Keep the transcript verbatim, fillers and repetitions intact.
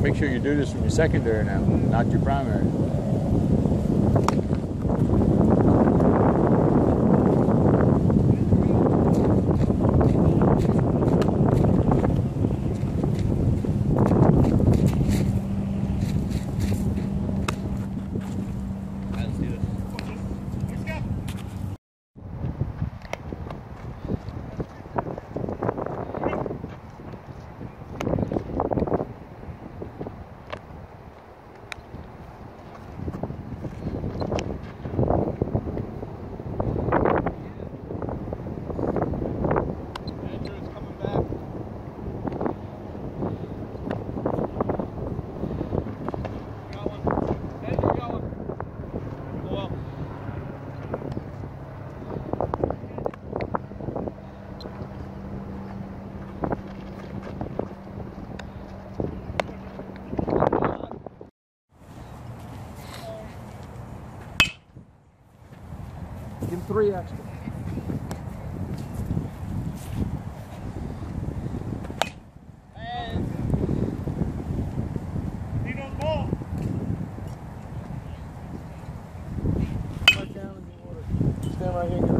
make sure you do this from your secondary now, not your primary. Give him three extra. And he knows ball. Right down in the water. Stand right here.